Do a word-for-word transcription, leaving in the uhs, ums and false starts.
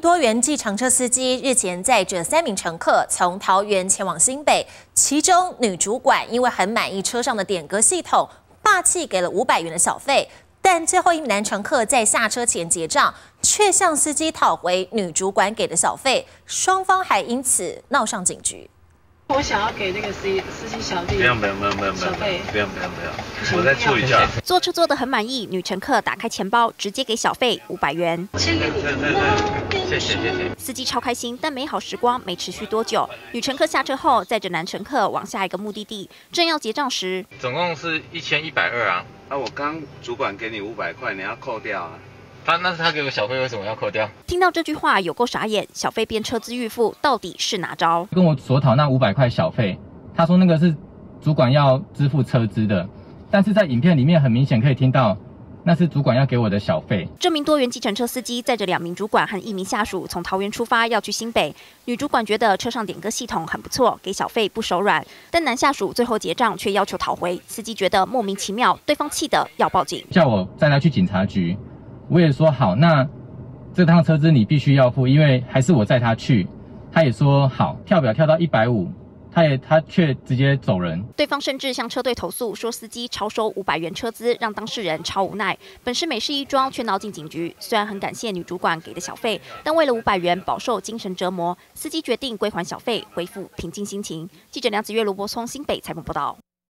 多元计程车司机日前载着三名乘客从桃园前往新北，其中女主管因为很满意车上的点歌系统，霸气给了五百元的小费。但最后一名男乘客在下车前结账，却向司机讨回女主管给的小费，双方还因此闹上警局。 我想要给那个司司机小弟， 不用不用不用不用不用，不用不用不用，我再处理一下。 坐车坐得很满意，女乘客打开钱包，直接给小费五百元。 谢谢你， 谢谢谢谢。 司机超开心，但美好时光没持续多久。女乘客下车后，载着男乘客往下一个目的地，正要结账时， 总共是一千一百二啊。 啊，我刚主管给你五百块，你要扣掉啊。 他那是他给我小费，为什么要扣掉？ 听到这句话有够傻眼，小费变车资预付，到底是哪招？ 跟我索讨那五百块小费，他说那个是主管要支付车资的，但是在影片里面很明显可以听到，那是主管要给我的小费。 这名多元计程车司机载着两名主管和一名下属从桃园出发，要去新北。女主管觉得车上点歌系统很不错，给小费不手软，但男下属最后结账却要求讨回，司机觉得莫名其妙，对方气得要报警， 叫我载他去警察局。 我也说好，那这趟车资你必须要付，因为还是我载他去。他也说好，跳表跳到一百五，他也他却直接走人。 对方甚至向车队投诉，说司机超收五百元车资，让当事人超无奈。本是美事一桩，却闹进警局。虽然很感谢女主管给的小费，但为了五百元饱受精神折磨，司机决定归还小费，恢复平静心情。记者梁子月、卢柏聪新北采访报道。